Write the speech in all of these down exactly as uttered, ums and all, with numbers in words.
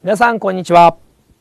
皆さんこんにちは。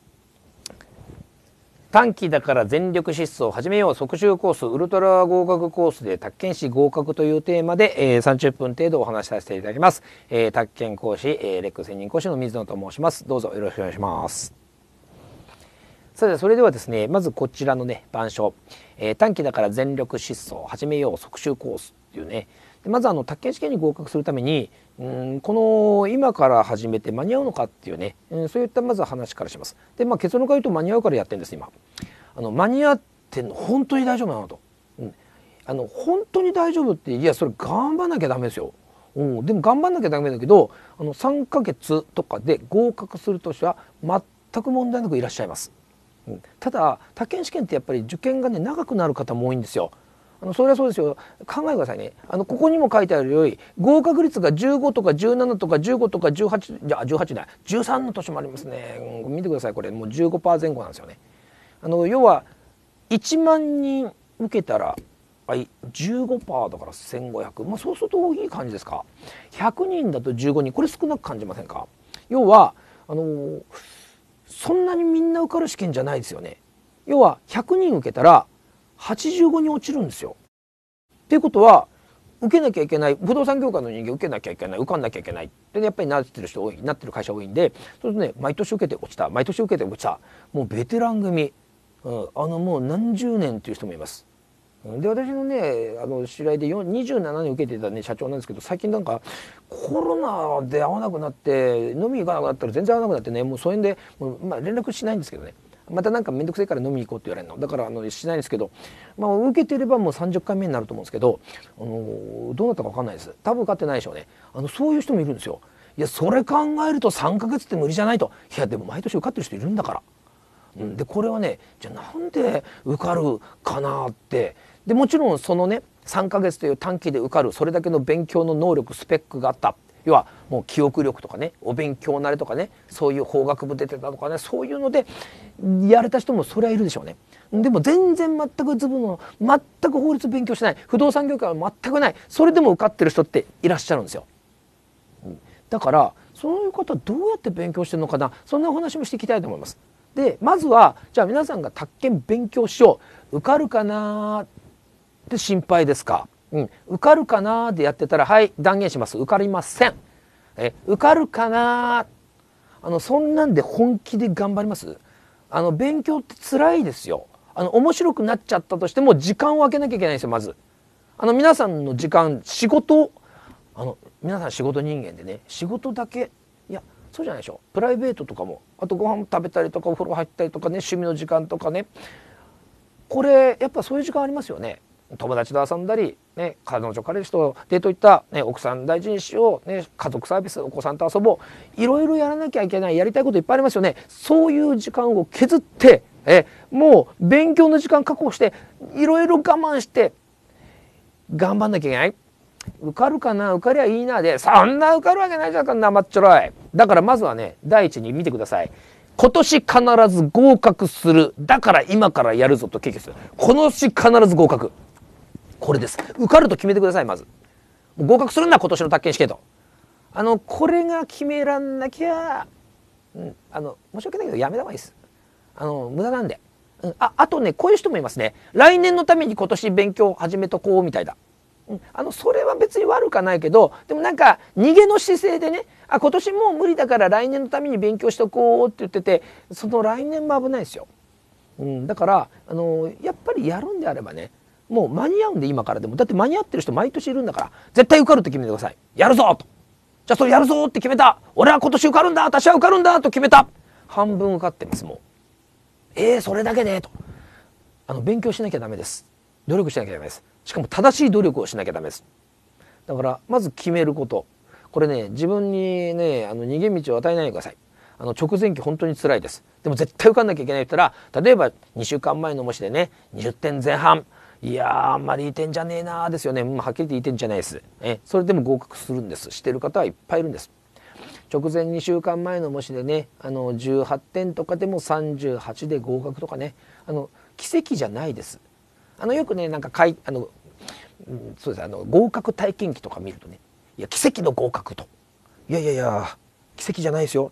短期だから全力疾走を始めよう即習コースウルトラ合格コースで宅建士合格というテーマで、えー、さんじゅっぷん程度お話しさせていただきます。えー、宅建講師、えー、レック専任講師の水野と申します。どうぞよろしくお願いします。さてそれではですね、まずこちらのね板書、えー、短期だから全力疾走を始めよう即習コースっていうね、でまずあの宅建試験に合格するためにうんこの今から始めて間に合うのかっていうね、うん、そういったまず話からします。でまあ結論から言うと間に合うからやってるんです今。あの間に合ってんの本当に大丈夫なのと、うん、あの本当に大丈夫っていやそれ頑張んなきゃダメですよ。うん、でも頑張んなきゃダメだけどあのさんかげつとかで合格する年は全く問題なくいらっしゃいます。うん、ただ宅建試験ってやっぱり受験がね長くなる方も多いんですよ。あのそれはそうですよ。考えてくださいね。あのここにも書いてあるように合格率がじゅうごとかじゅうななとかじゅうごとかじゅうはちじゃあじゅうはちだじゅうさんの年もありますね。うん、見てくださいこれもう じゅうごパーセント 前後なんですよね。あの要はいちまんにん受けたらはい じゅうごパーセント だからせんごひゃく、まあ、そうするといい感じですか。ひゃくにんだとじゅうごにんこれ少なく感じませんか。要はあのそんなにみんな受かる試験じゃないですよね。要はひゃくにん受けたらはちじゅうごにん落ちるんですよ。っていうことは受けなきゃいけない不動産業界の人間受けなきゃいけない受かんなきゃいけないで、ね、やっぱりなってる人多いなってる会社多いんで、そうするとね毎年受けて落ちた毎年受けて落ちたもうベテラン組、うん、あのもう何十年っていう人もいます。で私のねあの知り合いでにじゅうななねん受けてた、ね、社長なんですけど、最近なんかコロナで会わなくなって飲み行かなくなったら全然会わなくなってね、もう疎遠でもう、まあ、連絡しないんですけどね、またなんか面倒くさいから飲みに行こうって言われるのだからあのしないんですけど、まあ、受けてればもうさんじゅっかいめになると思うんですけど、あのどうなったか分かんないです。多分受かってないでしょうね。あのそういう人もいるんですよ。いやそれ考えるとさんかげつって無理じゃないと。いやでも毎年受かってる人いるんだから。うん、でこれはねじゃあなんで受かるかなってでもちろんそのねさんかげつという短期で受かるそれだけの勉強の能力スペックがあった。要はもう記憶力とかねお勉強慣れとかねそういう法学部出てたとかねそういうのでやれた人もそれはいるでしょうね。でも全然全くズブの全く法律勉強しない不動産業界は全くないそれでも受かってる人っていらっしゃるんですよ。だからそういう方どうやって勉強してるのかな、そんなお話もしていきたいと思います。でまずはじゃあ皆さんが宅建勉強しよう受かるかなって心配ですか。うん、受かるかなでやってたらはい断言します。受かりません。え受かるかなあのそんなんで本気で頑張ります。あの勉強って辛いですよ。あの面白くなっちゃったとしても時間を空けなきゃいけないんですよ。まずあの皆さんの時間仕事あの皆さん仕事人間でね仕事だけいやそうじゃないでしょ。プライベートとかもあとご飯食べたりとかお風呂入ったりとかね趣味の時間とかねこれやっぱそういう時間ありますよね。友達と遊んだり、ね、彼女彼氏とデート行った、ね、奥さん大事にしよう、ね、家族サービスお子さんと遊ぼういろいろやらなきゃいけないやりたいこといっぱいありますよね。そういう時間を削ってえもう勉強の時間確保していろいろ我慢して頑張んなきゃいけない。受かるかな受かりゃいいなでそんな受かるわけないじゃんか生っちょろい。だからまずはね第一に見てください。今年必ず合格するだから今からやるぞと決意する。今年必ず合格これです。受かると決めてください。まず合格するんだ今年の宅建試験とあのこれが決めらんなきゃ、うん、あの申し訳ないけどやめた方がいいです。あの無駄なんで、うん、ああとねこういう人もいますね。来年のために今年勉強始めとこうみたいな。あのそれは別に悪くないけどでもなんか逃げの姿勢でねあ今年もう無理だから来年のために勉強しとこうって言っててその来年も危ないですよ。うん、だからあのやっぱりやるんであればねもう間に合うんで今からでもだって間に合ってる人毎年いるんだから絶対受かるって決めてください。やるぞとじゃあそれやるぞって決めた俺は今年受かるんだ私は受かるんだと決めた半分受かってますもう。えー、それだけでとあの勉強しなきゃダメです。努力しなきゃダメです。しかも正しい努力をしなきゃダメです。だからまず決めることこれね自分にねあの逃げ道を与えないでください。あの直前期本当に辛いです。でも絶対受かんなきゃいけないって言ったら例えばにしゅうかんまえの模試でねにじゅってんぜん半いやーあんまりいい点じゃねえなーですよね、うん、はっきり言っていい点じゃないです。えそれでも合格するんです。してる方はいっぱいいるんです。直前にしゅうかんまえの模試でねあのじゅうはってんとかでもさんじゅうはちで合格とかねあの奇跡じゃないです。あのよくねなんかかいあの、うん、そうですあの合格体験記とか見るとねいや奇跡の合格といやいやいや奇跡じゃないですよ。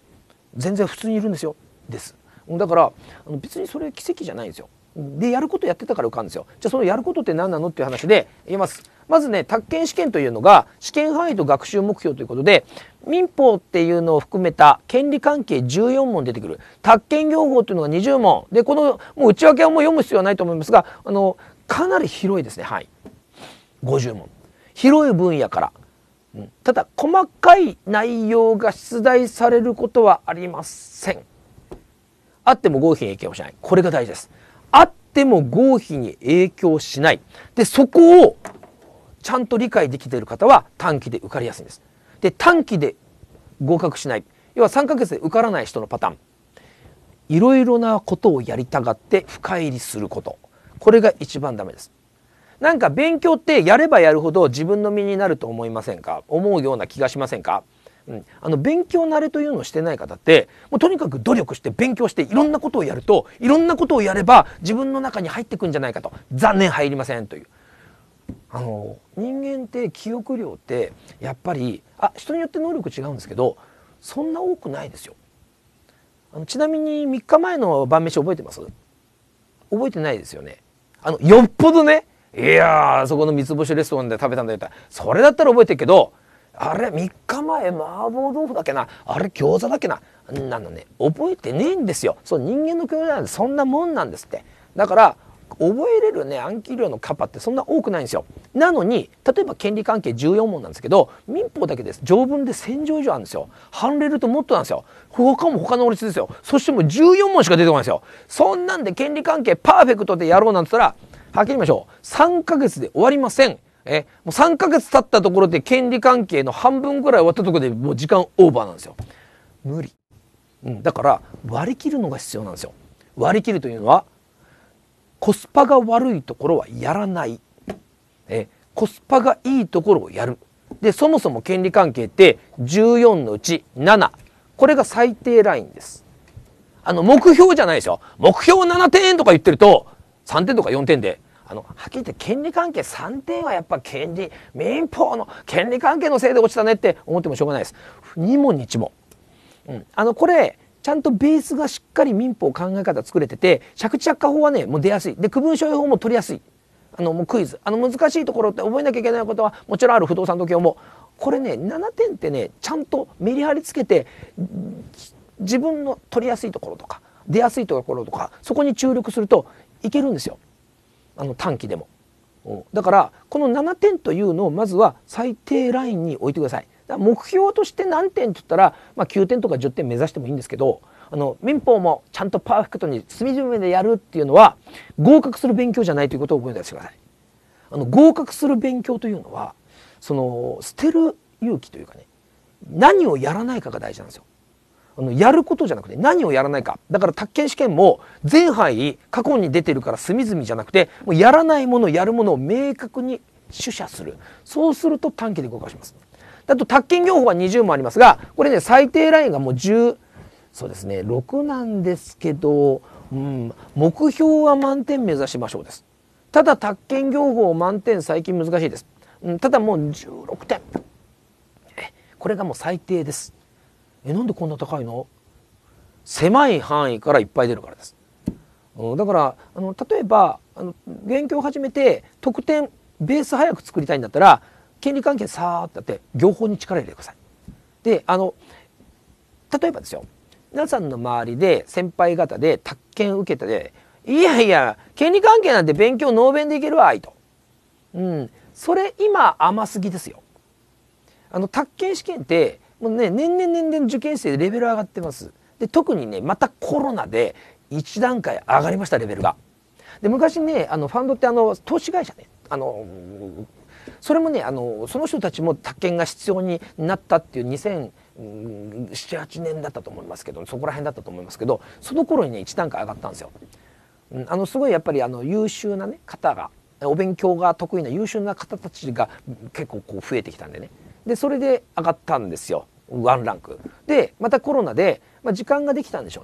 全然普通にいるんですよです。だからあの別にそれ奇跡じゃないんですよ。でやることやってたから受かるんですよ。じゃあそのやることって何なのっていう話で言います。まずね、宅建試験というのが試験範囲と学習目標ということで、民法っていうのを含めた権利関係じゅうよん問出てくる。宅建業法というのがにじゅう問で、このもう内訳はもう読む必要はないと思いますが、あのかなり広いですね。はい、ごじゅう問、広い分野から、うん、ただ細かい内容が出題されることはありません。あっても合否に影響しない。これが大事です。あっても合否に影響しない。で、そこをちゃんと理解できている方は短期で受かりやすいんです。で、短期で合格しない。要はさんかげつで受からない人のパターン。いろいろなことをやりたがって深入りすること。これが一番ダメです。なんか勉強ってやればやるほど自分の身になると思いませんか？思うような気がしませんか？うん、あの勉強慣れというのをしてない方ってもうとにかく努力して勉強していろんなことをやると、いろんなことをやれば自分の中に入ってくんじゃないかと。残念、入りませんという。あの人間って記憶量ってやっぱりあ人によって能力違うんですけど、そんな多くないですよ。あのちなみにみっかまえの晩飯覚えてます？覚えてないですよね。あのよっぽどね、いやーそこの三つ星レストランで食べたんだよってそれだったら覚えてるけど、あれみっかまえ麻婆豆腐だっけな、あれ餃子だっけな、なのね覚えてねえんですよ。そう、人間の記憶なんでそんなもんなんですって。だから覚えれるね暗記量のカッパってそんな多くないんですよ。なのに例えば権利関係じゅうよん問なんですけど、民法だけです条文でせん条以上あるんですよ。判例るともっとなんですよ。他も他の法律ですよ。そしてもうじゅうよん問しか出てこないんですよ。そんなんで権利関係パーフェクトでやろうなんて言ったらはっきり言いましょう、さんかげつで終わりません。えもうさんかげつ経ったところで権利関係の半分ぐらい終わったところでもう時間オーバーなんですよ。無理、うん、だから割り切るのが必要なんですよ。割り切るというのはコスパが悪いところはやらない、えコスパがいいところをやる。でそもそも権利関係ってじゅうよんのうちなな、これが最低ラインです。あの目標じゃないですよ。目標ななてんとか言ってるとさんてんとかよんてんで、あのはっきり言って権利関係さんてんはやっぱ権利民法の権利関係のせいで落ちたねって思ってもしょうがないです。に問にいち問、うん、あのこれちゃんとベースがしっかり民法考え方作れてて、借地借家法はねもう出やすい。で区分所有法も取りやすい。あのもうクイズ、あの難しいところって覚えなきゃいけないことはもちろんある。不動産時計もこれねななてんってねちゃんとメリハリつけて自分の取りやすいところとか出やすいところとかそこに注力するといけるんですよ。あの短期でも。だからこのななてんというのをまずは最低ラインに置いてください。目標として何点って言ったら、まあ、きゅうてんとかじゅってん目指してもいいんですけど、あの民法もちゃんとパーフェクトに隅々でやるっていうのは合格する勉強じゃないということを覚えておいてください。あの合格する勉強というのはその捨てる勇気というかね、何をやらないかが大事なんですよ。あのやることじゃなくて何をやらないか。だから宅建試験も全範囲過去に出てるから隅々じゃなくて、もうやらないものやるものを明確に取捨する。そうすると短期で合格します。あと宅建業法はにじゅうもありますが、これね最低ラインがもうじゅう、そうですねろくなんですけど、うん、目標は満点目指しましょうです。ただ宅建業法満点最近難しいです。うん、ただもうじゅうろくてん、えこれがもう最低です。えなんでこんな高いの？狭い範囲からいっぱい出るからです。うん、だからあの例えばあの勉強を始めて得点ベース早く作りたいんだったら権利関係さーってやって業法に力入れてください。であの例えばですよ、皆さんの周りで先輩方で宅建受けたで、いやいや権利関係なんて勉強ノーベンでいけるわいと、うん、それ今甘すぎですよ。あの宅建試験ってもうね年々年々受験生でレベル上がってます。で特にねまたコロナで一段階上がりました、レベルが。で昔ねあのファンドってあの投資会社ね、あのそれもねあのその人たちも宅建が必要になったっていうにせんなな、はちねんだったと思いますけど、そこら辺だったと思いますけど、その頃にね一段階上がったんですよ。あのすごいやっぱりあの優秀な、ね、方がお勉強が得意な優秀な方たちが結構こう増えてきたんでね、でそれで上がったんですよ、ワンランクで。またコロナで、まあ、時間ができたんでしょうね。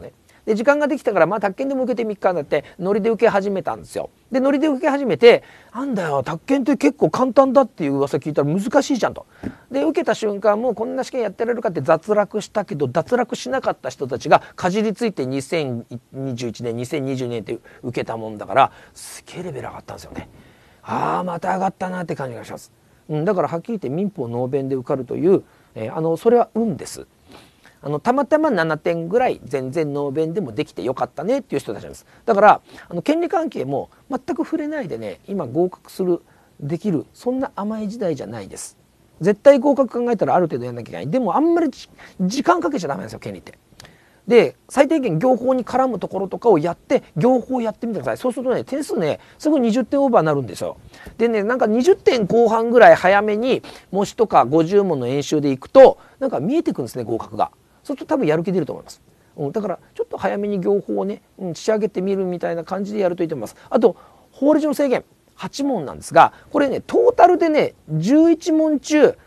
で時間ができたからまあ宅建でも受けてみっかなってノリで受け始めたんですよ。でノリで受け始めてなんだよ宅建って結構簡単だっていう噂聞いたら難しいじゃんと。で受けた瞬間もうこんな試験やってられるかって脱落したけど脱落しなかった人たちがかじりついてにせんにじゅういちねんにせんにじゅうねんって受けたもんだからすげえレベル上がったんですよね。ああまた上がったなって感じがします。うん、だからはっきり言って民法能弁で受かるという、えー、あのそれは運です。あのたまたまななてんぐらい全然能弁でもできてよかったねっていう人たちなんです。だからあの権利関係も全く触れないでね今合格するできるそんな甘い時代じゃないです。絶対合格考えたらある程度やんなきゃいけない。でもあんまり時間かけちゃダメなんですよ権利って。で最低限業法に絡むところとかをやって業法をやってみてください。そうするとね点数ねすぐにじゅってんオーバーになるんですよ。でねなんかにじゅってんこう半ぐらい早めに模試とかごじゅう問の演習でいくとなんか見えてくるんですね合格が。そうすると多分やる気出ると思います。うん、だからちょっと早めに業法をね、うん、仕上げてみるみたいな感じでやるといいと思います。あと法令上の制限はち問なんですがこれねトータルでねじゅういち問中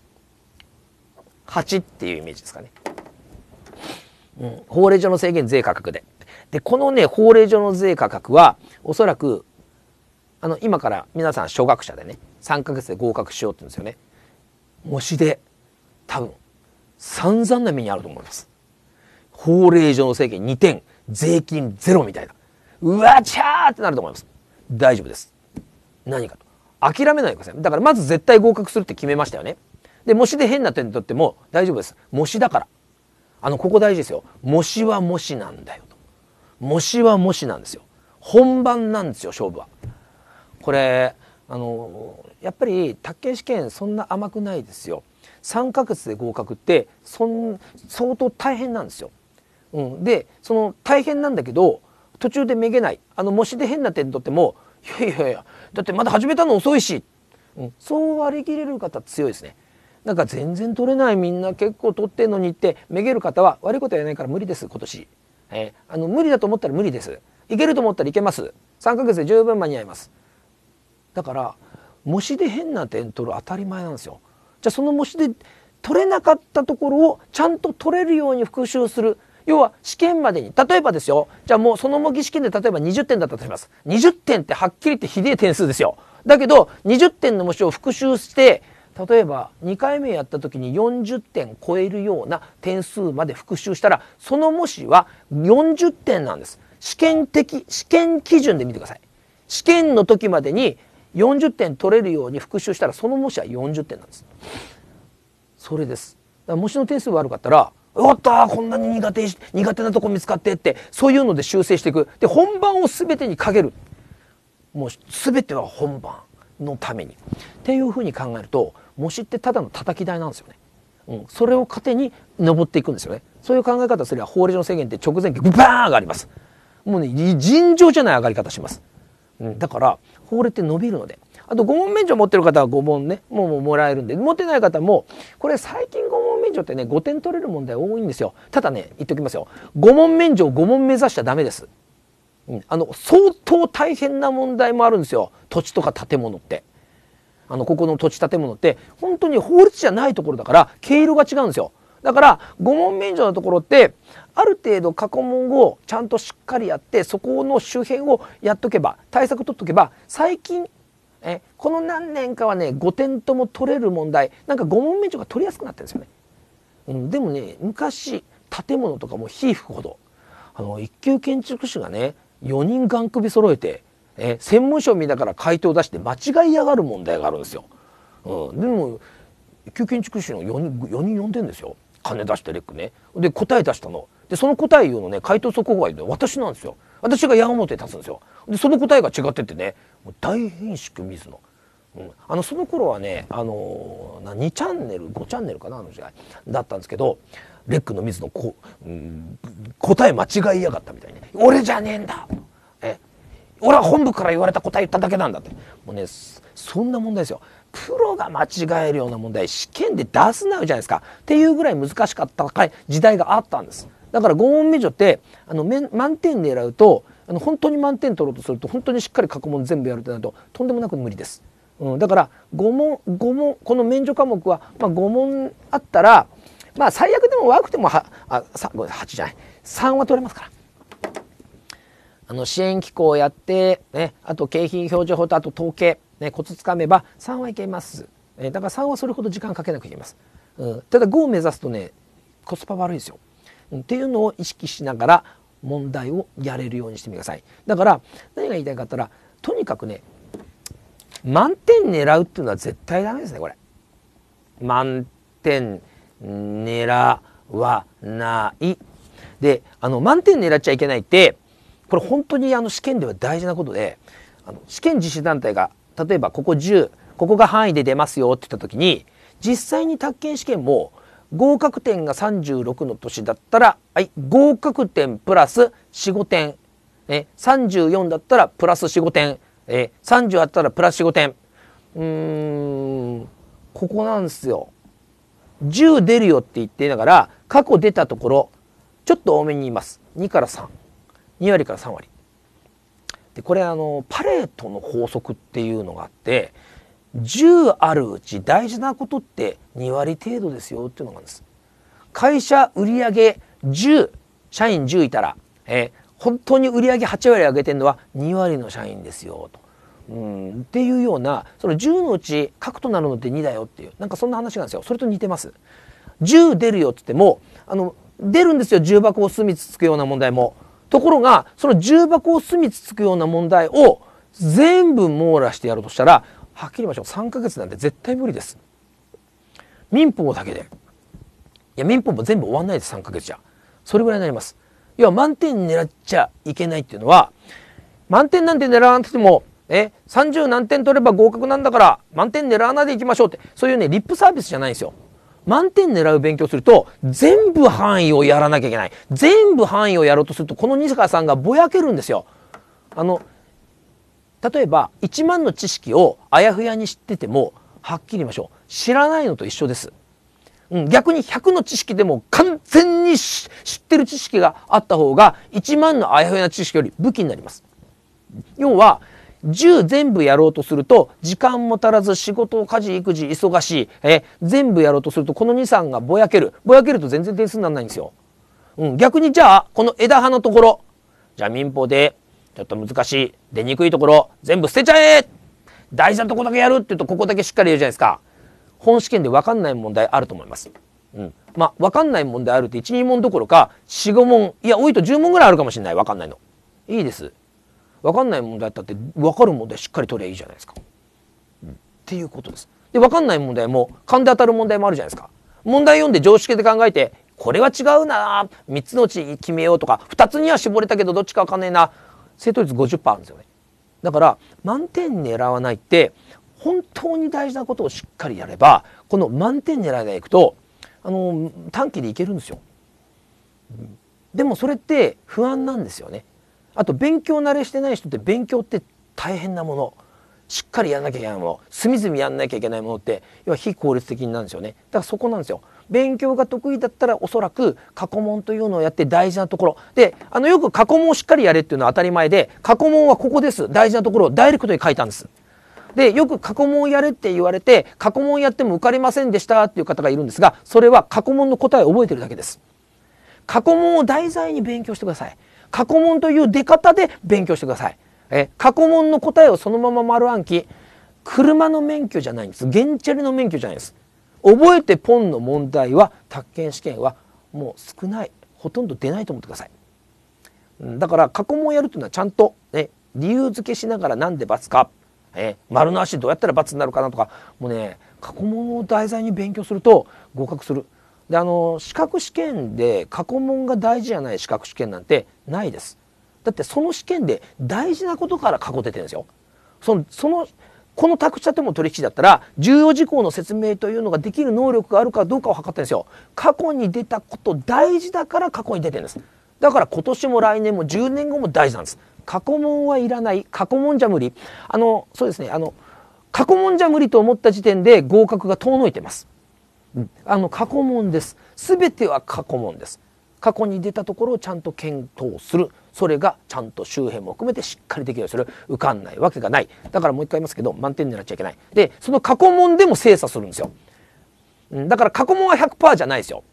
はちっていうイメージですかね。うん、法令上の制限税価格で。でこのね法令上の税価格はおそらくあの今から皆さん初学者でねさんかげつで合格しようって言うんですよね。模試で多分散々な目にあると思います。法令上の制限にてん税金ゼロみたいなうわちゃーってなると思います。大丈夫です。何かと諦めないでください。だからまず絶対合格するって決めましたよね。で模試で変な点取っても大丈夫です。模試だからあのここ大事ですよ。模試は模試なんだよと。模試は模試なんですよ。本番なんですよ勝負は。これあのやっぱり宅建試験そんな甘くないですよ。さんかげつで合格ってそん相当大変なんですよ。うん、でその大変なんだけど途中でめげないあの模試で変な点取ってもいやいやいやだってまだ始めたの遅いし、うん、そう割り切れる方強いですね。なんか全然取れないみんな結構取ってんのにってめげる方は悪いことやらないから無理です今年、えー、あの無理だと思ったら無理です。いけると思ったらいけます。さんかげつで十分間に合います。だから模試で変な点取る当たり前なんですよ。じゃあその模試で取れなかったところをちゃんと取れるように復習する。要は試験までに例えばですよじゃあもうその模擬試験で例えばにじゅってんだったとします。にじゅってんってはっきり言ってひでえ点数ですよ。だけどにじゅってんの模試を復習して例えばにかいめやった時によんじゅってん超えるような点数まで復習したらその模試はよんじゅってんなんです。試験的試験基準で見てください。試験の時までによんじゅってん取れるように復習したらその模試はよんじゅってんなんです。それです。だから模試の点数悪かったら「おっとこんなに苦手苦手なとこ見つかって」ってそういうので修正していく。で本番を全てにかける。もう全ては本番のためにっていうふうに考えると模試ってただの叩き台なんですよね。うん、それを糧に登っていくんですよね。そういう考え方すれば法令上の制限って直前期バーン上がります。もうね尋常じゃない上がり方します。うん、だから法令って伸びるので。あとご問免除持ってる方はご問ねもうもらえるんで持ってない方もこれ最近ご問免除ってねごてん取れる問題多いんですよ。ただね言っておきますよご問免除をご問目指しちゃダメです。うん、あの相当大変な問題もあるんですよ。土地とか建物ってあのここの土地建物って本当に法律じゃないところだから経路が違うんですよ。だからご問免除のところってある程度過去問をちゃんとしっかりやってそこの周辺をやっとけば対策取っとけば最近えこの何年かはねごてんとも取れる問題なんかご問免除が取りやすくなってるんですよね。うん、でもね昔建物とかも火吹くほどあの一級建築士がねよにんがん首揃えてえ専門書見ながら回答を出して間違いやがる問題があるんですよ。うん、でも一級建築士のよにんよにん呼んでんですよ。金出してレックねで答え出したのでその答え言うのね回答速報が言うの私なんですよ。私が矢面に立つんですよ。でその答えが違っててねもう大変縮水野、うん、あのその頃はねあのー、にチャンネルごチャンネルかなあの時代だったんですけどレックの水野こ、うん、答え間違いやがったみたいに、ね、俺じゃねえんだえ俺は本部から言われた答え言っただけなんだってもうねそんな問題ですよ。プロが間違えるような問題試験で出すなよじゃないですかっていうぐらい難しかった時代があったんです。だからご問免除ってあの満点狙うとあの本当に満点取ろうとすると本当にしっかり過去問全部やるとなるととんでもなく無理です。うん、だからご問ご問この免除科目は、まあ、ご問あったらまあ最悪でも悪くてもはあさはちじゃないさんは取れますから。 あの支援機構をやって、ね、あと景品表示法とあと統計、ね、コツつかめばさんはいけます。えだからさんはそれほど時間かけなくていけます。うん、ただごを目指すとねコスパ悪いですよ。うん、っていうのを意識しながら問題をやれるようにしてみてください。だから何が言いたいかったらとにかくね満点狙うっていうのは絶対ダメですねこれ。満点狙わない。であの満点狙っちゃいけないってこれ本当にあの試験では大事なことで、あの試験実施団体が例えばここじゅうここが範囲で出ますよって言った時に実際に宅建試験も合格点がさんじゅうろくの年だったら、はい、合格点プラスよん、ごてん、えさんじゅうよんだったらプラスよん、ごてん、えさんじゅうあったらプラスよん、ごてん、うーんここなんですよ。じゅう出るよって言っていながら過去出たところちょっと多めに言います。にからさん、に割からさん割で、これあのパレートの法則っていうのがあって、じゅうあるうち大事なことってに割程度ですよっていうのがあるんです。会社売上じゅう、社員じゅういたら、えー、本当に売上はち割上げてるのはに割の社員ですよと。うんっていうような、そのじゅうのうち核となるのってにだよっていう、なんかそんな話なんですよ。それと似てます。じゅう出るよって言ってもあの出るんですよ、重箱を隅つつくような問題も。ところがその重箱を隅つつくような問題を全部網羅してやろうとしたらはっきり言いましょう、さんかげつなんて絶対無理です。民法だけで、いや民法も全部終わんないです。さんかげつじゃそれぐらいになります。要は満点狙っちゃいけないっていうのは、満点なんて狙わなくてもえさんじゅう何点取れば合格なんだから満点狙わないでいきましょうって、そういうねリップサービスじゃないんですよ。満点狙う勉強すると全部範囲をやらなきゃいけない。全部範囲をやろうとするとこの西川さんがぼやけるんですよ。あの例えばいちまんの知識をあやふやに知っててもはっきり言いましょう、知らないのと一緒です。うん、逆にひゃくの知識でも完全に知ってる知識があった方がいちまんのあやふやな知識より武器になります。要はじゅう全部やろうとすると時間も足らず仕事家事育児忙しい、え全部やろうとするとこのに、さんがぼやけるぼやけると全然点数にならないんですよ。うん、逆にじゃあこの枝葉のところ、じゃあ民法でちょっと難しい出にくいところ全部捨てちゃえ、大事なとこだけやるって言うとここだけしっかりやるじゃないですか。本試験で分かんない問題あると思います。うん、まあ分かんない問題あるっていち、に問どころかよん、ご問、いや多いとじゅう問ぐらいあるかもしれない。分かんないのいいです。分かんない問題だったって分かる問題しっかり取りゃいいじゃないですか、うん、っていうことです。で分かんない問題も勘で当たる問題もあるじゃないですか。問題読んで常識で考えてこれは違うな、みっつのうち決めようとかふたつには絞れたけどどっちか分かんないな、正答率 ごじゅっパーセント あるんですよね。だから満点狙わないって本当に大事なことをしっかりやればこの満点狙いでいくとあの短期でいけるんですよ。でもそれって不安なんですよね。あと勉強慣れしてない人って勉強って大変なもの、しっかりやんなきゃいけないもの、隅々やんなきゃいけないものって要は非効率的になるんですよね。だからそこなんですよ。勉強が得意だったらおそらく過去問というのをやって大事なところで、あのよく過去問をしっかりやれっていうのは当たり前で、過去問はここです、大事なところをダイレクトに書いたんです。でよく過去問をやれって言われて過去問やっても受かりませんでしたっていう方がいるんですが、それは過去問の答えを覚えてるだけです。過去問を題材に勉強してください。過去問という出方で勉強してください。え過去問の答えをそのまま丸暗記。車の免許じゃないんです。原チャリの免許じゃないです。覚えてポンの問題は宅建試験はもう少ない、ほとんど出ないと思ってください。だから過去問をやるというのはちゃんと、ね、理由付けしながらなんで×か、え丸の足どうやったら×になるかなとか、もうね過去問を題材に勉強すると合格する。であの資格試験で過去問が大事じゃない資格試験なんてないです。だってその試験で大事なことから過去出てるんですよ。そのそのこの宅地建物取引だったら重要事項の説明というのができる能力があるかどうかを測ってるんですよ。過去に出たこと大事だから過去に出てるんです。だから今年も来年もじゅうねんごも大事なんです。過去問はいらない。過去問じゃ無理。あのそうですね、あの過去問じゃ無理と思った時点で合格が遠のいてます。あの過去問です。すべては過去問です。過去に出たところをちゃんと検討する。それがちゃんと周辺も含めてしっかりできるようにする。受かんないわけがない。だからもう一回言いますけど、満点狙っちゃいけない。でその過去問でも精査するんですよ。だから過去問は ひゃくパーセント じゃないですよ。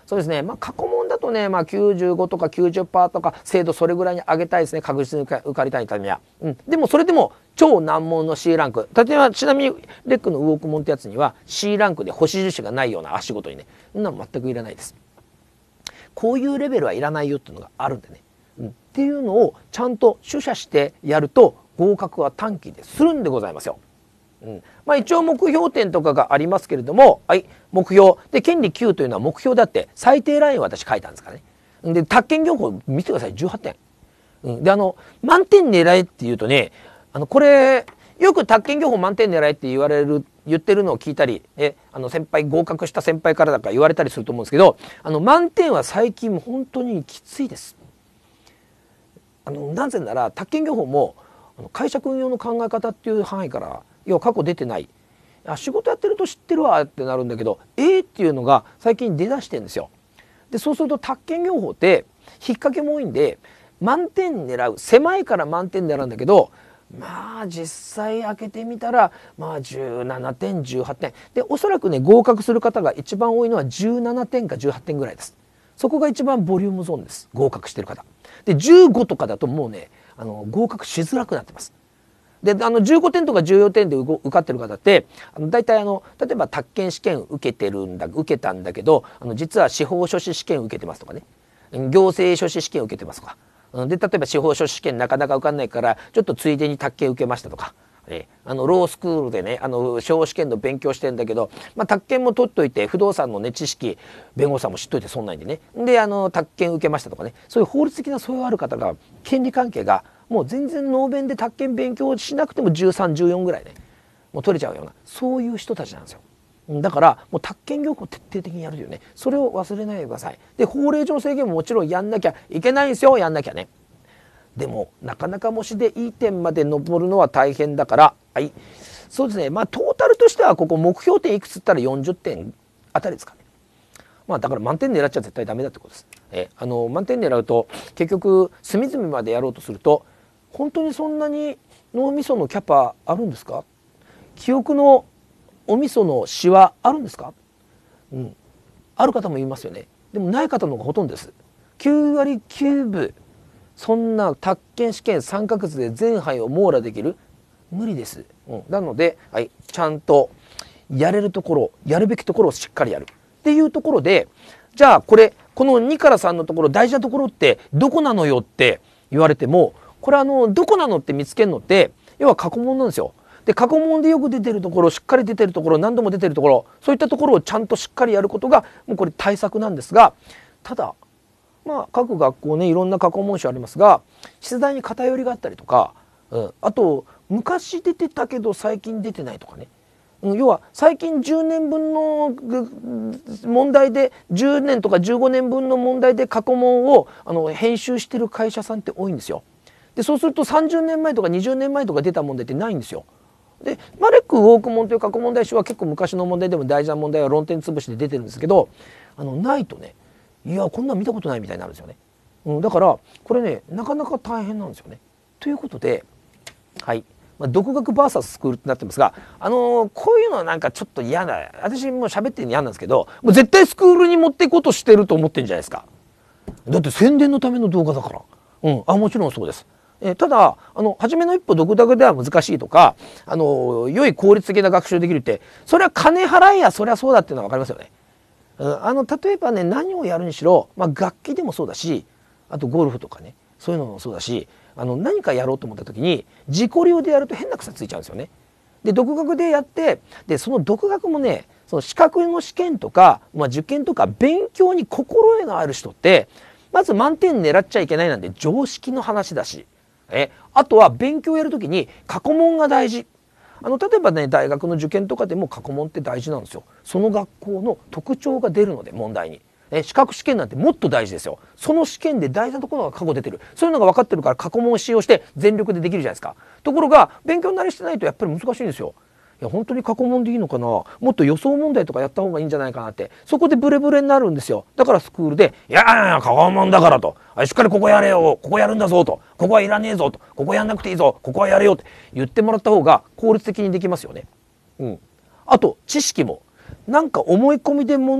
そうですね、まあ、過去問だとね、まあ、きゅうじゅうごとか きゅうじゅっパーセント とか精度それぐらいに上げたいですね、確実に受かりたいためには。うん、でもそれでも超難問の C ランク、例えばちなみにレックのウォーク問ってやつには C ランクで星印がないような足事にね、そんなの全くいらないです。こういうレベルはいらないよっていうのがあるんでね、うん、っていうのをちゃんと取捨してやると合格は短期でするんでございますよ。うん、まあ一応目標点とかがありますけれども、はい、目標で権利きゅうというのは目標だって最低ラインを私書いたんですからね。で宅建業法見てください、じゅうはってん。うん、であの満点狙えっていうとね、あのこれよく宅建業法満点狙えって言われる言ってるのを聞いたり、えあの先輩合格した先輩からだから言われたりすると思うんですけど、あの満点は最近本当にきついです。あのなぜなら宅建業法も解釈運用の考え方っていう範囲から要は過去出てない、あ仕事やってると知ってるわってなるんだけど、えーっていうのが最近出だしてるんですよ。でそうすると宅建業法って引っ掛けも多いんで満点狙う、狭いから満点狙うんだけど、まあ実際開けてみたらまあじゅうななてんじゅうはってんで、おそらくね合格する方が一番多いのはじゅうななてんかじゅうはってんぐらいです。そこが一番ボリュームゾーンです、合格してる方で。じゅうごとかだともうねあの合格しづらくなってます。であのじゅうごてんとかじゅうよんてんで受かってる方ってあの大体あの例えば宅建試験受けてるんだ受けたんだけど、あの実は司法書士試験受けてますとかね、行政書士試験受けてますとか、で例えば司法書士試験なかなか受かんないからちょっとついでに宅建受けましたとか、えあのロースクールでねあの司法試験の勉強してんだけど、まあ、宅建も取っといて不動産のね知識弁護士さんも知っといてそんなんでね、であの宅建受けましたとかね、そういう法律的な素養ある方が権利関係がもう全然ノーベンで宅建勉強しなくてもじゅうさん、じゅうよんぐらいねもう取れちゃうようなそういう人たちなんですよ。だからもう宅建業法を徹底的にやるというね、それを忘れないでください。で法令上の制限ももちろんやんなきゃいけないんですよ、やんなきゃね。でもなかなか模試でいい点まで上るのは大変だから、はい、そうですね、まあトータルとしてはここ目標点いくつったらよんじゅってんあたりですかね。まあだから満点狙っちゃ絶対ダメだってことです。えあの満点狙うと結局隅々までやろうとすると本当にそんなに脳みそのキャパあるんですか、記憶のお味噌のシワあるんですか、うん、ある方もいますよね。でもない方の方がほとんどです。きゅうわりきゅうぶそんな宅建試験さんかげつで全範囲を網羅できる無理です、うん、なので、はい、ちゃんとやれるところやるべきところをしっかりやるっていうところで、じゃあこれこのにからさんのところ大事なところってどこなのよって言われても、これあのどこなのって見つけるのって要は過去問なんですよ。で過去問でよく出てるところ、しっかり出てるところ、何度も出てるところ、そういったところをちゃんとしっかりやることがもうこれ対策なんですが、ただまあ各学校ねいろんな過去問集ありますが出題に偏りがあったりとか、うん、あと昔出てたけど最近出てないとかね、うん、要は最近じゅうねんぶんの問題でじゅうねんとかじゅうごねんぶんの問題で過去問をあの編集してる会社さんって多いんですよ。でそうするとさんじゅうねんまえとかにじゅうねんまえとか出た問題ってないんですよ。でマレックウォーク問という過去問題集は結構昔の問題でも大事な問題は論点潰しで出てるんですけど、あのないとねいやこんなん見たことないみたいになるんですよね。うん、だからこれねなかなか大変なんですよね。ということで、はい、まあ、独学 ブイエス スクールってなってますが、あのー、こういうのはなんかちょっと嫌な、私も喋ってるの嫌なんですけど、もう絶対スクールに持っていこうとしてると思ってるんじゃないですか。だって宣伝のための動画だから。うん、あもちろんそうです。えー、ただあの初めの一歩独学では難しいとか、あの良い効率的な学習できるってそれは金払えやそりゃそうだっていうのは分かりますよね。あの例えばね何をやるにしろ、まあ、楽器でもそうだし、あとゴルフとかねそういうのもそうだし、あの何かやろうと思った時に自己流でやると変な癖ついちゃうんですよね。で独学でやってでその独学もねその資格の試験とか、まあ、受験とか勉強に心得がある人ってまず満点狙っちゃいけないなんて常識の話だし、えあとは勉強やる時に過去問が大事。あの例えばね大学の受験とかでも過去問って大事なんですよ。その学校の特徴が出るので問題に。え資格試験なんてもっと大事ですよ。その試験で大事なところが過去出てる。そういうのが分かってるから過去問を使用して全力でできるじゃないですか。ところが勉強慣れしてないとやっぱり難しいんですよ。いや本当に過去問でいいのかな、もっと予想問題とかやった方がいいんじゃないかなって、そこでブレブレになるんですよ。だからスクールで「いやいやいや過去問だから」と「しっかりここやれよ、ここやるんだぞ」と「ここはいらねえぞ」と「ここやんなくていいぞ、ここはやれよ」って言ってもらった方が効率的にできますよね。うん、あと知識もなんか思い込みでもん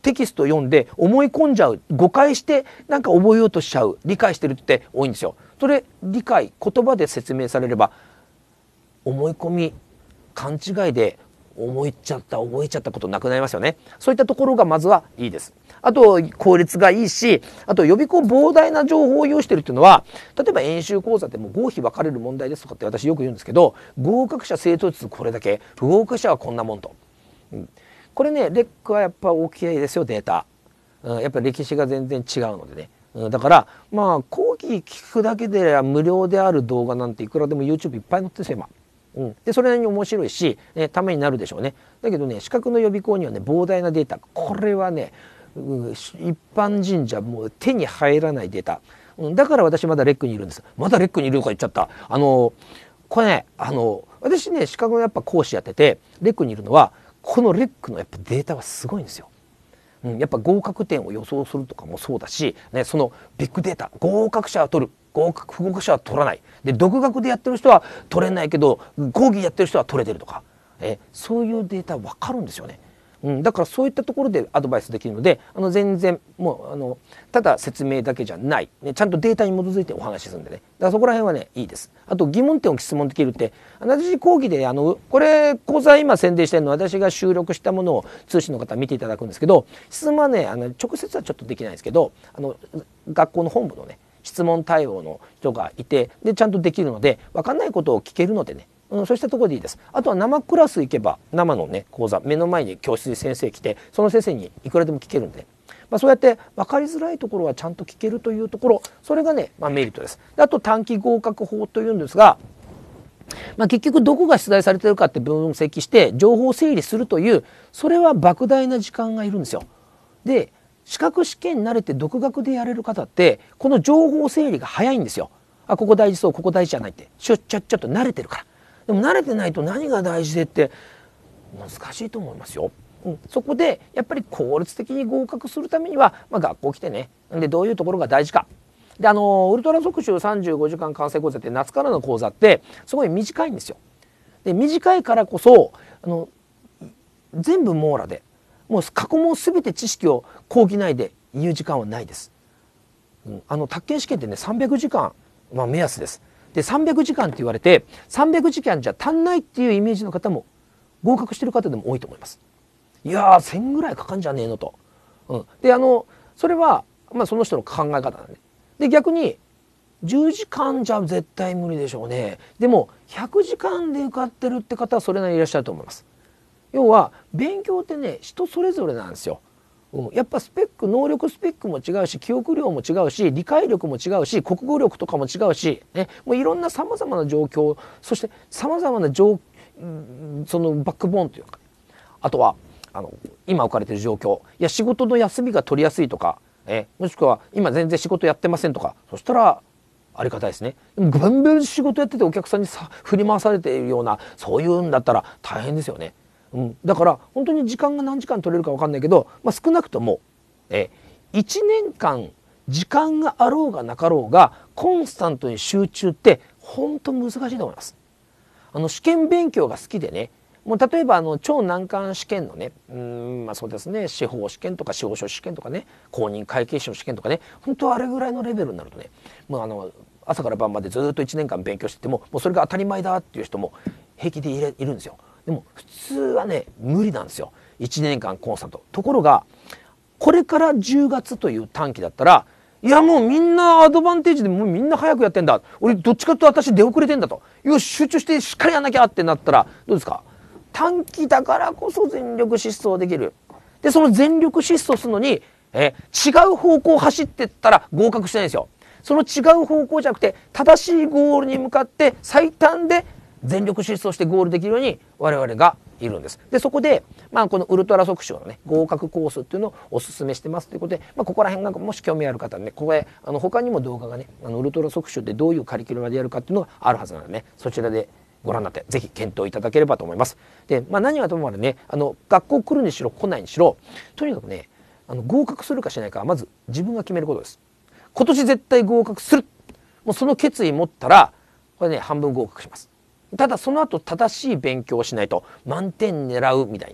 テキスト読んで思い込んじゃう、誤解してなんか覚えようとしちゃう、理解してるって多いんですよ。それ理解、言葉で説明されれば、思い込み、勘違いで思いちゃった覚えちゃったことなくなりますよね。そういったところがまずはいいです。あと効率がいいし、あと予備校膨大な情報を用意しているっていうのは、例えば演習講座でも合否分かれる問題ですとかって私よく言うんですけど、合格者正答率これだけ、不合格者はこんなもんと、うん、これねレックはやっぱ大きいですよデータ、うん、やっぱり歴史が全然違うのでね、うん、だからまあ講義聞くだけで無料である動画なんていくらでも YouTube いっぱい載ってるんですよ今。うん、でそれなりに面白いし、ね、ためになるでしょうね。だけどね資格の予備校にはね膨大なデータ、これはね、うん、一般人じゃもう手に入らないデータ、うん、だから私まだレックにいるんです。まだレックにいるとか言っちゃった。あのこれねあの私ね資格のやっぱ講師やっててレックにいるのはこのレックのやっぱデータはすごいんですよ。うん、やっぱ合格点を予想するとかもそうだし、ね、そのビッグデータ、合格者は取る、合格不合格者は取らない、で独学でやってる人は取れないけど講義やってる人は取れてるとか、えそういうデータ分かるんですよね。うん、だからそういったところでアドバイスできるので、あの全然もうあのただ説明だけじゃない、ね、ちゃんとデータに基づいてお話しするんでね、だからそこら辺はねいいです。あと疑問点を質問できるって、私講義であのこれ講座今宣伝してるのは私が収録したものを通信の方見ていただくんですけど、質問はねあの直接はちょっとできないんですけど、あの学校の本部のね質問対応の人がいて、でちゃんとできるので分かんないことを聞けるのでね、うん、そうしたところでいいです。あとは生クラス行けば生のね講座目の前に教室で先生来てその先生にいくらでも聞けるんで、まあ、そうやって分かりづらいところはちゃんと聞けるというところ、それがね、まあ、メリットです。あと短期合格法というんですが、まあ、結局どこが出題されているかって分析して情報整理するという、それは莫大な時間がいるんですよ。で資格試験に慣れて独学でやれる方ってこの情報整理が早いんですよ。あここ大事そうここ大事じゃないってちょちょちょっと慣れてるから。でも慣れてないと何が大事でって難しいと思いますよ。うん、そこでやっぱり効率的に合格するためには、まあ、学校来てね、でどういうところが大事か。であのウルトラ速習さんじゅうごじかん完成講座って夏からの講座ってすごい短いんですよ。で短いからこそあの全部網羅でもう過去問全て知識を講義内で言う時間はないです。うん、あの宅建試験ってねさんびゃくじかん、まあ、目安です。でさんびゃくじかんって言われてさんびゃくじかんじゃ足んないっていうイメージの方も合格してる方でも多いと思います。いやーせんぐらいかかんじゃねえのと。うん、であのそれは、まあ、その人の考え方なんで。で逆にじゅうじかんじゃ絶対無理でしょうね。でもひゃくじかんで受かってるって方はそれなりにいらっしゃると思います。要は勉強ってね人それぞれなんですよ。うん、やっぱスペック能力スペックも違うし記憶量も違うし理解力も違うし国語力とかも違うし、ね、もういろんなさまざまな状況、そしてさまざまな状そのバックボーンというか、あとはあの今置かれている状況、いや仕事の休みが取りやすいとか、えもしくは今全然仕事やってませんとか、そしたらありがたいですね。でもバンバン仕事やっててお客さんにさ振り回されているようなそういうんだったら大変ですよね。うん、だから本当に時間が何時間取れるか分かんないけど、まあ、少なくともえいちねんかん時間があろうがなかろうがコンスタントに集中って本当難しいと思います。あの試験勉強が好きでね、もう例えばあの超難関試験のね、うん、まあそうですね、司法試験とか司法書士試験とかね、公認会計士の試験とかね、本当あれぐらいのレベルになるとね、もうあの朝から晩までずっといちねんかん勉強しててももうそれが当たり前だっていう人も平気でいれいるんですよ。でも普通はね無理なんですよ、いちねんかんコンスタント。ところがこれからじゅうがつという短期だったら、いやもうみんなアドバンテージでもうみんな早くやってんだ、俺どっちかというと私出遅れてんだと、よし集中してしっかりやんなきゃってなったらどうですか。短期だからこそ全力疾走できる。でその全力疾走するのにえ違う方向を走ってったら合格しないんですよ。その違う方向じゃなくて正しいゴールに向かって最短で全力疾走してゴールできるように我々がいるんです。でそこで、まあ、このウルトラ速習のね合格コースっていうのをおすすめしてますということで、まあ、ここら辺がもし興味ある方はね、ここへあの他にも動画がねあのウルトラ速習でどういうカリキュラムでやるかっていうのがあるはずなのでね、そちらでご覧になってぜひ検討いただければと思います。で、まあ、何はともあれね、あの学校来るにしろ来ないにしろとにかくねあの合格するかしないかはまず自分が決めることです。今年絶対合格する、もうその決意持ったらこれね半分合格します。ただその後正しい勉強をしないと満点狙うみたいにね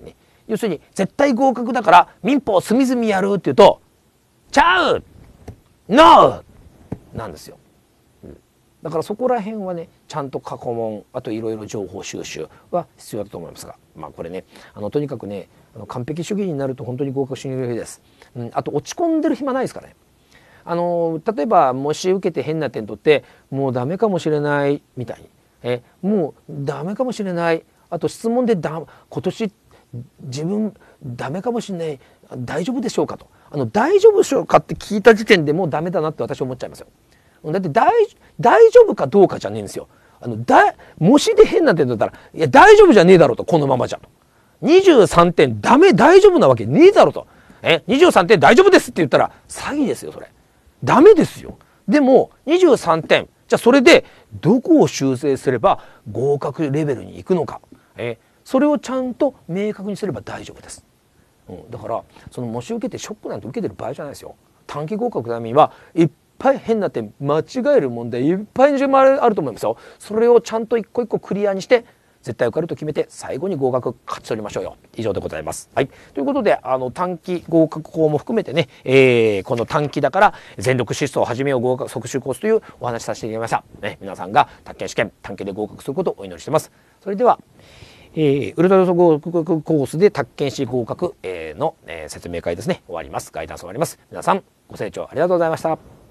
要するに絶対合格だから民法隅々やるって言うとちゃうノーなんですよ。だからそこら辺はねちゃんと過去問あといろいろ情報収集は必要だと思いますが、まあこれねあのとにかくねあの完璧主義になると本当に合格しにくいです、うん、あと落ち込んでる暇ないですからね。あの例えば模試受けて変な点取ってもうダメかもしれないみたいにえもうダメかもしれないあと質問でだ今年自分ダメかもしれない大丈夫でしょうかとあの大丈夫でしょうかって聞いた時点でもうダメだなって私は思っちゃいますよ。だって大大丈夫かどうかじゃねえんですよ。あのだ模試で変な点だったらいや大丈夫じゃねえだろうとこのままじゃとにじゅうさんてんダメ大丈夫なわけねえだろうとえにじゅうさんてん大丈夫ですって言ったら詐欺ですよそれ。ダメですよ。でもにじゅうさんてんじゃあそれでどこを修正すれば合格レベルに行くのかえそれをちゃんと明確にすれば大丈夫です。うん、だからその模試受けてショックなんて受けてる場合じゃないですよ。短期合格のためにはいっぱい変な点間違える問題いっぱいあると思いますよ。それをちゃんと一個一個クリアにして絶対受かると決めて最後に合格勝ち取りましょうよ。以上でございます。はい、ということであの短期合格校も含めてね、えー、この短期だから全力疾走を始めよう合格即習コースというお話しさせていただきました。ね、皆さんが宅建試験短期で合格することをお祈りしています。それではえー、ウルトラ予測合格コースで宅建士合格の、えー、説明会ですね終わります。ガイダンス終わります。皆さんご清聴ありがとうございました。